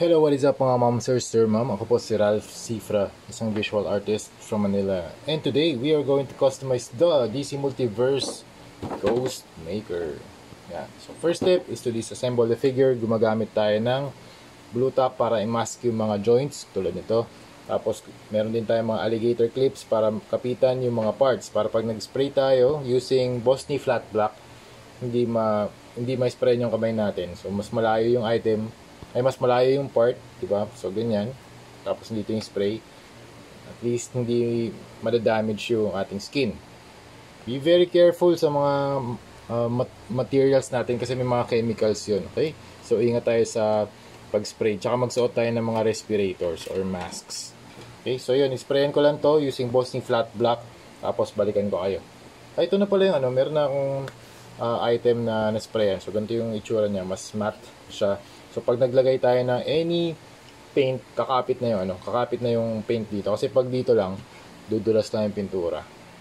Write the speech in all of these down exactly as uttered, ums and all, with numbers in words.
Hello, what is up mga ma'am, sir, sir, ma'am? Ako po si Ralph Cifra, isang visual artist from Manila. And today, we are going to customize the D C Multiverse Ghost Maker. Yan. So, first step is to disassemble the figure. Gumagamit tayo ng blue tack para i-mask yung mga joints, tulad nito. Tapos, meron din tayo mga alligator clips para kapitan yung mga parts. Para pag nag-spray tayo using Bosny Flat Black, hindi ma hindi ma-spray yung kamay natin. So, mas malayo yung item, ay mas malayo yung part, di ba? So, ganyan. Tapos, dito yung spray. At least, hindi madadamage yung ating skin. Be very careful sa mga uh, materials natin kasi may mga chemicals yun, okay? So, ingat tayo sa pag-spray. Tsaka magsuot tayo ng mga respirators or masks. Okay? So, yun. Isprayan ko lang to using Bosny Flat Black. Tapos, balikan ko kayo. Ay, ito na pala yung ano. Meron na akong uh, item na nasprayan. So, ganito yung itsura niya. Mas matte siya. So, pag naglagay tayo ng any paint, kakapit na yung ano, kakapit na yung paint dito. Kasi pag dito lang, dudulas lang yung pintura.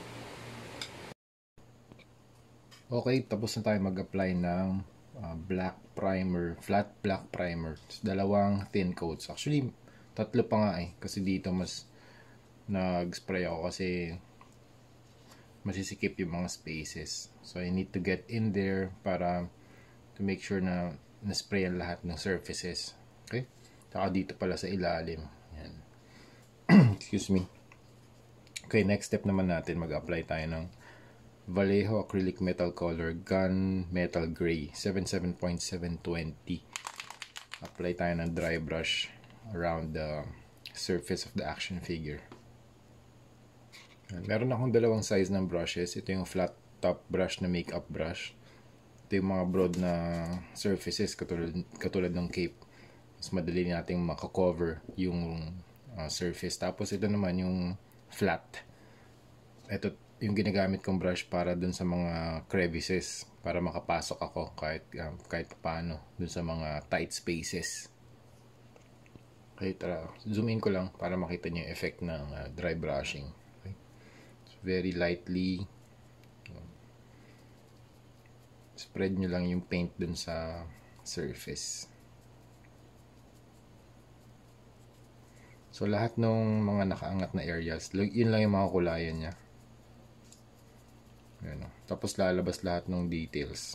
Okay, tapos na tayo mag-apply ng uh, black primer, flat black primer. Dalawang thin coats. Actually, tatlo pa nga eh. Kasi dito mas nag-spray ako kasi masisikip yung mga spaces. So, I need to get in there para to make sure na na-sprayan lahat ng surfaces. Okay? Saka dito pala sa ilalim. Yan. Excuse me. Okay, next step naman natin, mag-apply tayo ng Vallejo Acrylic Metal Color Gun Metal Gray seventy-seven point seven twenty. Apply tayo ng dry brush around the surface of the action figure. Yan. Meron akong dalawang size ng brushes. Ito yung flat top brush na makeup brush. Yung mga broad na surfaces katulad, katulad ng cape, mas madali nating makakover yung uh, surface. Tapos ito naman yung flat, ito yung ginagamit kong brush para dun sa mga crevices, para makapasok ako kahit, uh, kahit paano dun sa mga tight spaces. Okay, tara, zoom in ko lang para makita nyo yung effect ng uh, dry brushing. Okay. So, very lightly spread nyo lang yung paint dun sa surface. So, lahat ng mga nakaangat na areas, yun lang yung mga kulayan niya. Ayan, tapos lalabas lahat ng details.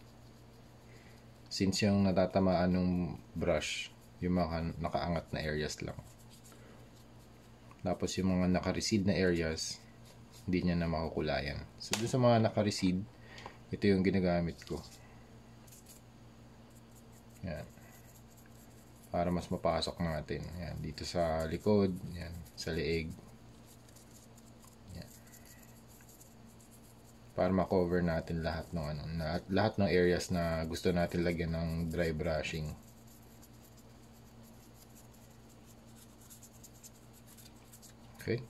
Since yung natatamaan ng brush, yung mga nakaangat na areas lang. Tapos yung mga naka-recede na areas, hindi niya na makukulayan. So, dun sa mga naka-recede, ito yung ginagamit ko. Yan. Para mas mapasok natin. Yan. Dito sa likod. Yan. Sa leeg. Yan. Para makover natin lahat ng ano, lahat, lahat ng areas na gusto natin lagyan ng dry brushing. Okay.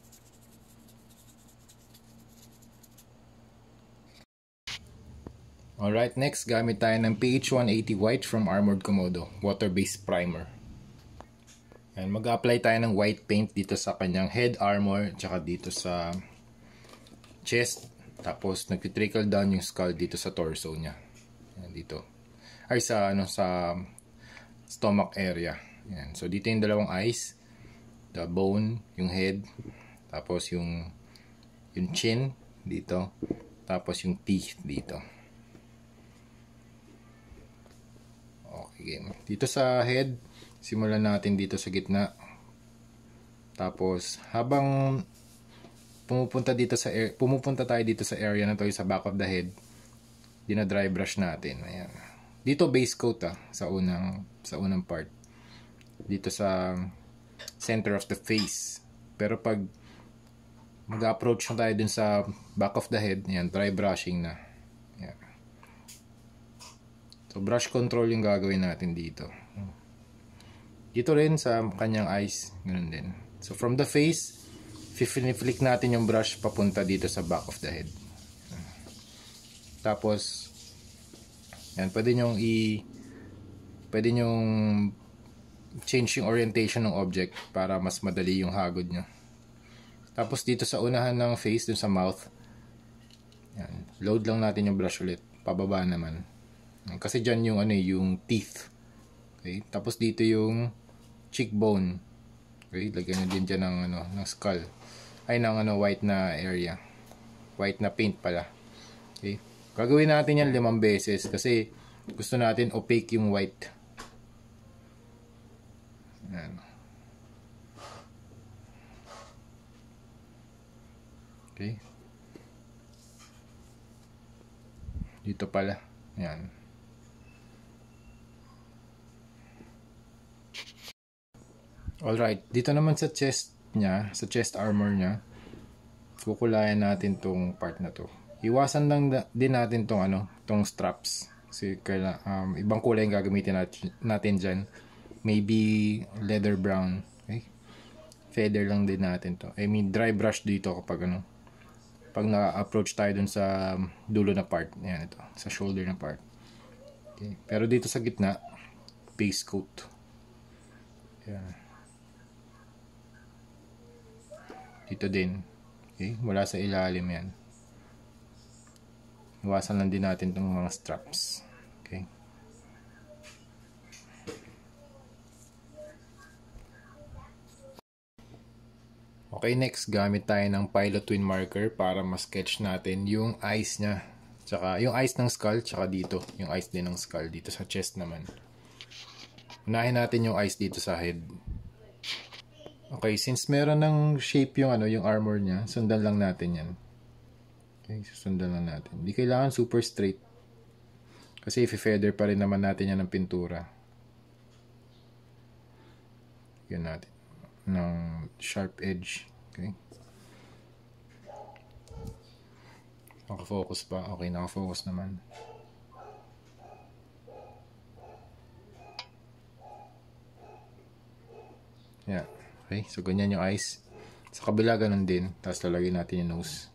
Alright, next gamit tayo ng P H one eighty White from Armored Komodo, water-based primer. And mag-apply tayo ng white paint dito sa kanyang head armor, tsaka dito sa chest, tapos nag-trickle down yung skull dito sa torso niya. Yan, dito. Ay, sa, ano, sa stomach area. Yan. So, dito yung dalawang eyes, the bone, yung head, tapos yung, yung chin dito, tapos yung teeth dito. Okay, dito sa head, simulan natin dito sa gitna. Tapos habang pumupunta dito sa air, pumupunta tayo dito sa area na to, sa back of the head, dina-dry brush natin. Ayan. Dito base coat ah, sa unang sa unang part. Dito sa center of the face. Pero pag mag-approach na tayo dun sa back of the head, ayan, dry brushing na. Ayan. So, brush control yung gagawin natin dito. Dito rin sa kanyang eyes, ganun din. So, from the face, flick natin yung brush papunta dito sa back of the head. Tapos, yan, pwede nyong i pwede nyong change yung orientation ng object para mas madali yung hagod nyo. Tapos, dito sa unahan ng face, dun sa mouth, yan, load lang natin yung brush ulit. Pababa naman. Kasi dyan yung ano yung teeth. Okay, tapos dito yung cheekbone. Okay, lagyan nyo din dyan ng, ano, ng skull. Ay, ng ano, white na area. White na paint pala. Okay, gagawin natin yan limang beses kasi gusto natin opaque yung white. Ayan. Okay. Dito pala. Ayan. Alright. Dito naman sa chest niya, sa chest armor niya, kukulayan natin tong part na to. Iwasan lang din natin tong ano, tong straps. Kasi kaila, um, ibang kulay yung gagamitin natin, natin dyan. Maybe leather brown. Okay? Feather lang din natin to. I mean, dry brush dito kapag ano, pag na-approach tayo dun sa dulo na part. Ayan, ito. Sa shoulder na part. Okay. Pero dito sa gitna, base coat. Ayan. Dito din. Okay. Wala sa ilalim yan. Iwasan lang din natin itong mga straps. Okay. Okay, next, gamit tayo ng Pilot Twin Marker para ma-sketch natin yung eyes niya. Tsaka, yung eyes ng skull, tsaka dito. Yung eyes din ng skull, dito sa chest naman. Unahin natin yung eyes dito sa head. Okay, since meron ng shape yung, ano, yung armor niya, sundan lang natin yan. Okay, susundan lang natin. Hindi kailangan super straight. Kasi i-feather pa rin naman natin yan ng pintura. Yan natin. Ng sharp edge. Okay. Nakafocus pa. Okay, nakafocus naman. Yeah. Okay, so ganyan yung eyes. Sa kabila ganun din. Tapos lalagyan natin yung nose.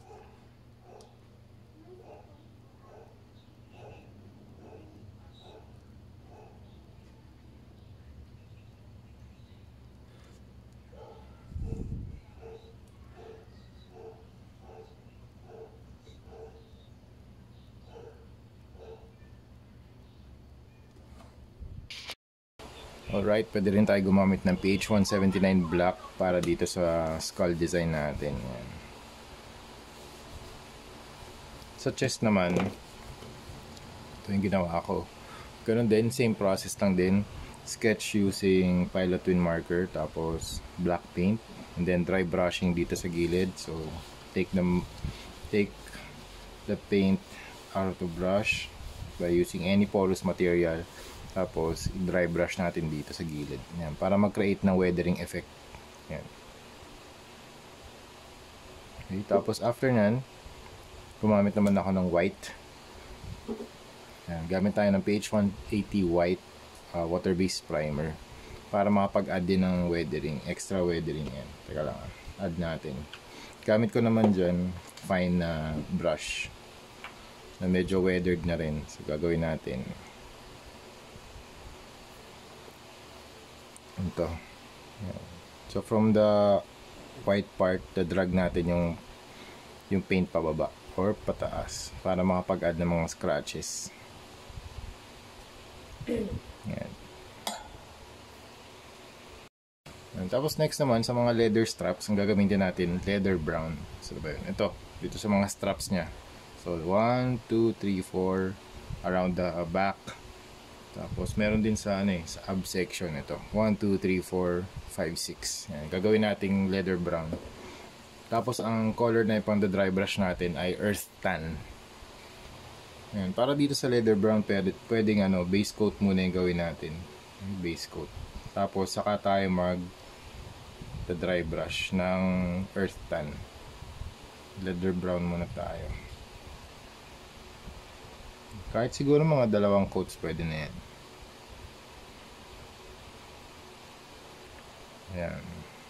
Alright, pwede rin tayo gumamit ng P H one seventy-nine black para dito sa skull design natin. Yan. Sa chest naman, ito yung ginawa ko. Ganun din, same process lang din. Sketch using Pilot Twin Marker, tapos black paint, and then dry brushing dito sa gilid. So, take the, take the paint out of the brush by using any porous material. Tapos, dry brush natin dito sa gilid. Yan, para mag-create ng weathering effect. Yan. Okay, tapos after nan, gumamit naman ako ng white. Yan, gamit tayo ng P H one eighty white uh, water-based primer para makapag-add din ng weathering, extra weathering yan. Teka lang, add natin. Gamit ko naman dyan, fine na uh, brush na medyo weathered na rin. So, gagawin natin. Ito. So from the white part, the-drag natin yung yung paint pababa or pataas para makapag-add ng mga scratches. Yan. And tapos next naman sa mga leather straps, ang gagamitin natin leather brown. So ba yun? Ito, dito sa mga straps niya. So one, two, three, four around the back. Tapos meron din sa ano eh, sa ab section ito. one, two, three, four, five, six. Yan, gagawin nating leather brown. Tapos ang color na ipang dry brush natin ay earth tan. Yan, para dito sa leather brown pwede, pwedeng ano, base coat muna yung gawin natin. Base coat. Tapos saka tayo mag the dry brush ng earth tan. Leather brown muna tayo. Kahit siguro mga dalawang coats pwede na yan. Ayan.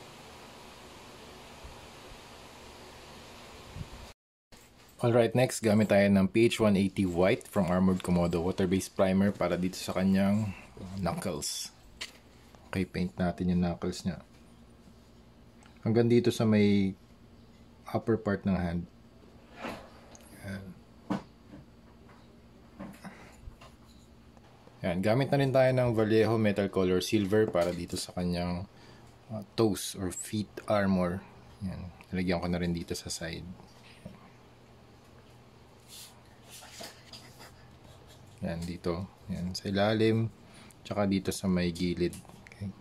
Alright, next gamit tayo ng P H one eighty white from Armored Komodo water-based primer para dito sa kanyang knuckles. Okay, paint natin yung knuckles niya. Hanggang dito sa may upper part ng hand. Ayan. Yan, gamit na rin tayo ng Vallejo Metal Color Silver para dito sa kanyang uh, toes or feet armor. Yan, nalagyan ko na rin dito sa side. Yan, dito. Yan, sa ilalim. Tsaka dito sa may gilid. Okay.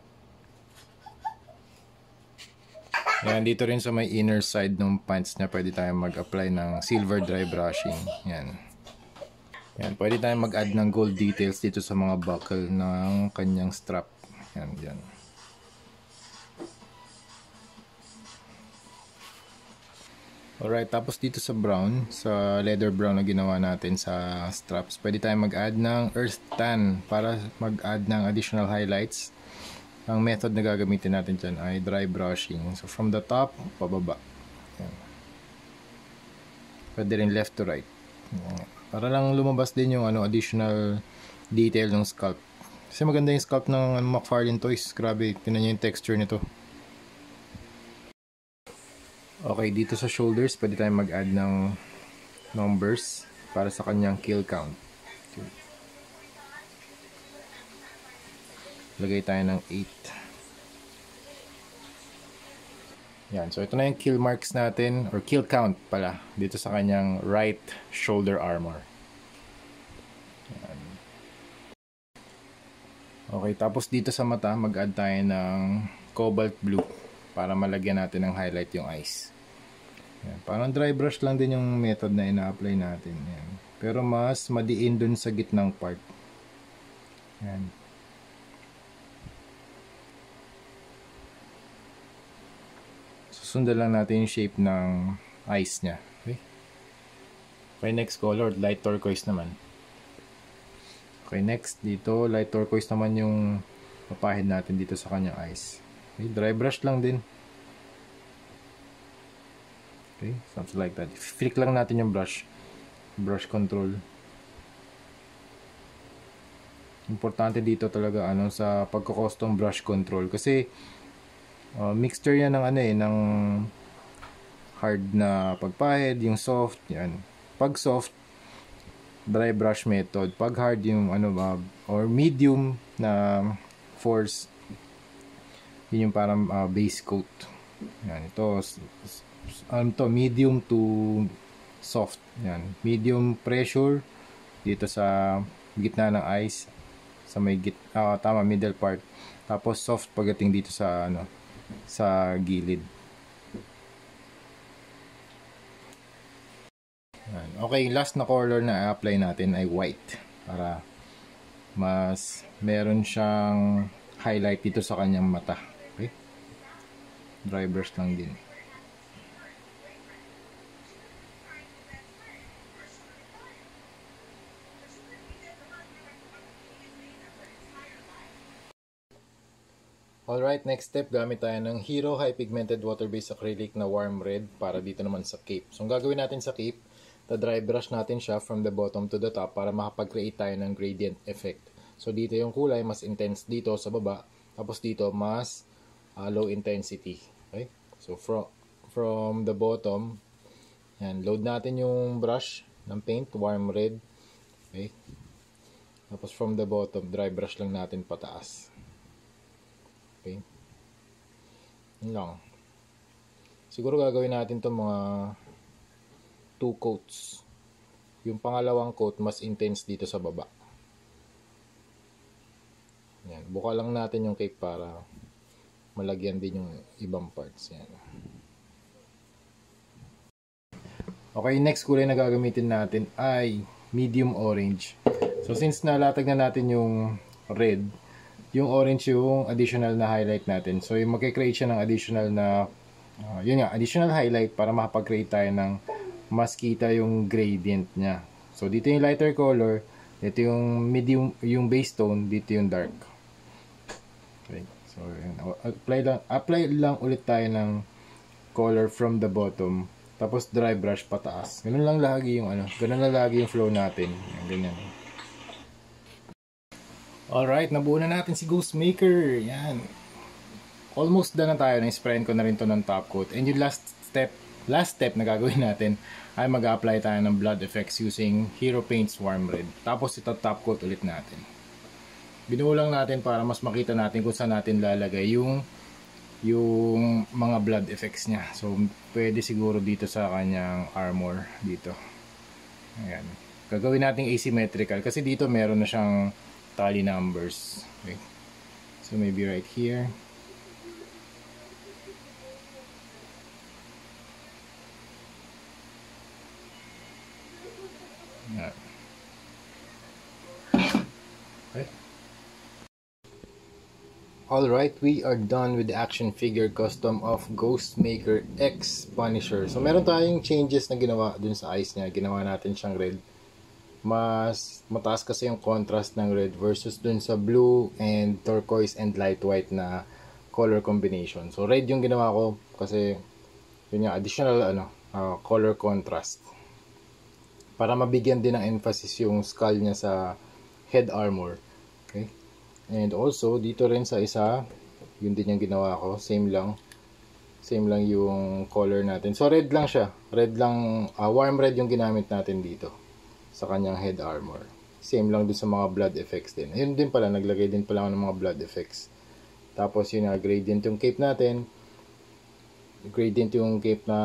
Yan, dito rin sa may inner side ng pants niya, pwede tayong mag-apply ng silver dry brushing. Yan. Yan, pwede tayong mag-add ng gold details dito sa mga buckle ng kanyang strap. Yan, yan. Alright, tapos dito sa brown, sa leather brown na ginawa natin sa straps, pwede tayong mag-add ng earth tan para mag-add ng additional highlights. Ang method na gagamitin natin dyan ay dry brushing. So from the top, pababa. Yan. Pwede rin left to right. Yan. Para lang lumabas din yung ano, additional detail ng scalp. Kasi maganda yung scalp ng McFarlane Toys. Grabe, tinan nyo yung texture nito. Okay, dito sa shoulders, pwede tayong mag-add ng numbers para sa kanyang kill count. Lagay tayo ng eight. Yan, so ito na yung kill marks natin, or kill count pala, dito sa kanyang right shoulder armor. Yan. Okay, tapos dito sa mata, mag-add tayo ng cobalt blue para malagyan natin ng highlight yung eyes. Yan, parang dry brush lang din yung method na ina-apply natin. Yan. Pero mas madiin dun sa gitnang part. Yan. Sundan lang natin yung shape ng eyes niya. Okay? Okay, next color, light turquoise naman. Okay, next dito, light turquoise naman yung papahid natin dito sa kanyang eyes. Okay, dry brush lang din. Okay, something like that. Flick lang natin yung brush. Brush control. Importante dito talaga ano sa pagko-custom brush control kasi Uh, mixture yan ng ano eh, ng hard na pagpahid, yung soft, yan. Pag soft, dry brush method. Pag hard, yung ano ba, or medium na force, yun yung parang uh, base coat. Yan, ito, ano to, medium to soft. Yan, medium pressure dito sa gitna ng eyes, sa may git, uh, tama, middle part. Tapos soft pagdating dito sa ano, sa gilid. Okay, last na color na i-apply natin ay white para mas meron siyang highlight dito sa kanyang mata. Okay? Dry brush lang din. Alright, next step, gamit tayo ng Hero High Pigmented Water-Based Acrylic na warm red para dito naman sa cape. So, ang gagawin natin sa cape, ta-dry brush natin siya from the bottom to the top para makapag-create tayo ng gradient effect. So, dito yung kulay, mas intense dito sa baba. Tapos dito, mas uh, low intensity. Okay? So, from, from the bottom, yan, load natin yung brush ng paint, warm red. Okay? Tapos from the bottom, dry brush lang natin pataas. Okay. Yun lang. Siguro gagawin natin itong mga two coats. Yung pangalawang coat mas intense dito sa baba. Yan. Buka lang natin yung cape para malagyan din yung ibang parts. Yan. Okay, next kulay na gagamitin natin ay medium orange. So since nalatag na natin yung red, yung orange yung additional na highlight natin. So, yung magkikreate siya ng additional na, uh, yun nga, additional highlight para makapag-create tayo ng mas kita yung gradient niya. So, dito yung lighter color, dito yung medium, yung base tone, dito yung dark. Okay. So, yun. Apply lang, apply lang ulit tayo ng color from the bottom. Tapos, dry brush pataas. Ganun lang lagi yung, ano, ganun lang lagi yung flow natin. Yan, ganyan. Alright, nabuo na natin si Ghostmaker. Yan. Almost done na tayo. Na-sprayan ko na rin to ng top coat. And yung last step last step na gagawin natin ay mag-apply tayo ng blood effects using Hero Paints Warm Red. Tapos ito top coat ulit natin. Binulang natin para mas makita natin kung saan natin lalagay yung yung mga blood effects niya. So pwede siguro dito sa kanyang armor dito. Ayan. Gagawin natin asymmetrical kasi dito meron na siyang tally numbers. Okay. So maybe right here. Ayan. Okay. Alright, we are done with the action figure custom of Ghostmaker X Punisher. So meron tayong changes na ginawa dun sa eyes niya. Ginawa natin siyang red. Mas mataas kasi yung contrast ng red versus dun sa blue and turquoise and light white na color combination. So red yung ginawa ko kasi yun yung additional ano, uh, color contrast. Para mabigyan din ng emphasis yung skull niya sa head armor. Okay? And also, dito rin sa isa, yun din yung ginawa ko. Same lang. Same lang yung color natin. So, red lang siya. Red lang, uh, warm red yung ginamit natin dito. Sa kanyang head armor. Same lang din sa mga blood effects din. Ayun din pala, naglagay din pala ako ng mga blood effects. Tapos yun na, gradient yung cape natin. Gradient yung cape na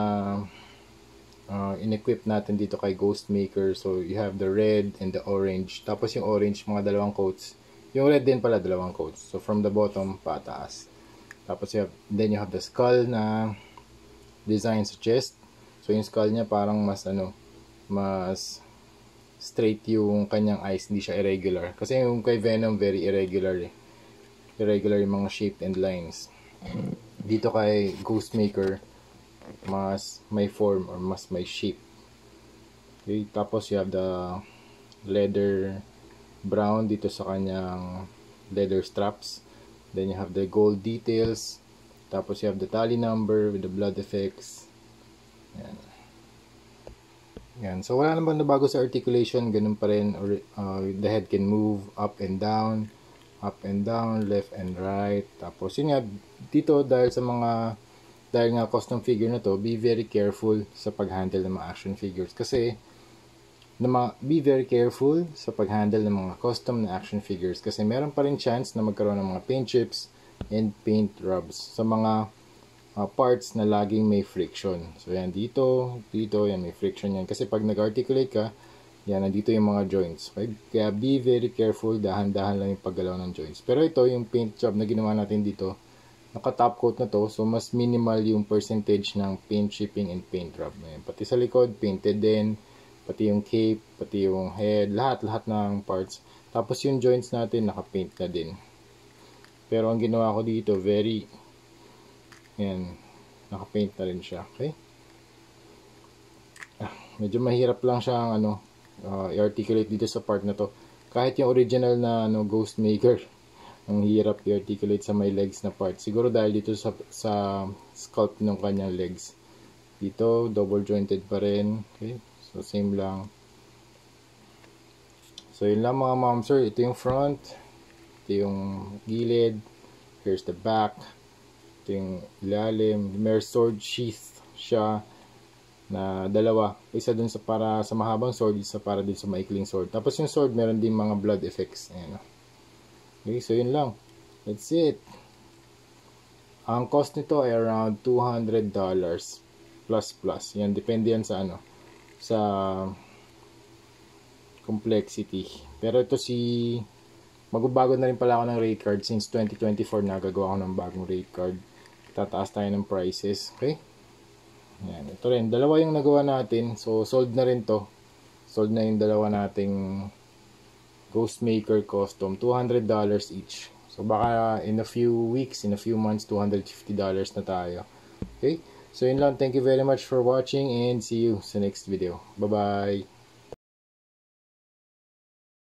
uh, in-equip natin dito kay Ghostmaker. So, you have the red and the orange. Tapos yung orange, mga dalawang coats. Yung red din pala, dalawang coats. So, from the bottom, pataas. Tapos, you have, then you have the skull na design sa chest. So, yung skull niya parang mas, ano, mas straight yung kanyang eyes. Hindi siya irregular. Kasi yung kay Venom, very irregular eh. Irregular yung mga shape and lines. Dito kay Ghostmaker, mas may form or mas may shape. Okay, tapos you have the leather brown dito sa kanyang leather straps. Then you have the gold details. Tapos you have the tally number with the blood effects. Yan. Yan. So wala naman na bago sa articulation. Ganun pa rin. Or, uh, the head can move up and down. Up and down. Left and right. Tapos yun nga. Dito dahil sa mga dahil nga custom figure na to, be very careful sa pag-handle ng mga action figures. Kasi na mga, be very careful sa pag-handle ng mga custom na action figures kasi meron pa rin chance na magkaroon ng mga paint chips and paint rubs sa mga uh, parts na laging may friction. So yan dito, dito, yan may friction yan. Kasi pag nag-articulate ka, yan, nandito yung mga joints. Okay? Kaya be very careful, dahan-dahan lang yung paggalaw ng joints. Pero ito, yung paint job na ginawa natin dito, naka-top coat na to, so mas minimal yung percentage ng paint chipping and paint rub. Ayan. Pati sa likod, painted din. Pati yung cape, pati yung head, lahat-lahat ng parts. Tapos yung joints natin, naka-paint na din. Pero ang ginawa ko dito, very, yan, naka-paint na rin siya. Okay? Ah, medyo mahirap lang siyang, ano, uh, i-articulate dito sa part na to. Kahit yung original na, ano, Ghostmaker, ang hirap i-articulate sa may legs na part. Siguro dahil dito sa, sa sculpt ng kanyang legs. Dito, double jointed pa rin. Okay? So, same lang. So, yun lang mga ma'am sir. Ito yung front. Ito yung gilid. Here's the back. Ito yung ilalim. May sword sheath siya na dalawa. Isa dun sa para sa mahabang sword. Isa para din sa maikling sword. Tapos yung sword, meron din mga blood effects. Ayan. Okay, so yun lang. That's it. Ang cost nito ay around two hundred dollars. Plus plus. Yan, depende yan sa ano. Sa complexity. Pero ito si magbabago na rin pala ako ng rate card since twenty twenty-four na gagawa ako ng bagong rate card. Tataas tayo ng prices. Okay? Yan. Ito rin. Dalawa yung nagawa natin. So, sold na rin to. Sold na yung dalawa nating Ghostmaker custom. two hundred dollars each. So, baka in a few weeks, in a few months, two hundred fifty dollars na tayo. Okay? So, yun lang. Thank you very much for watching and see you sa next video. Bye-bye!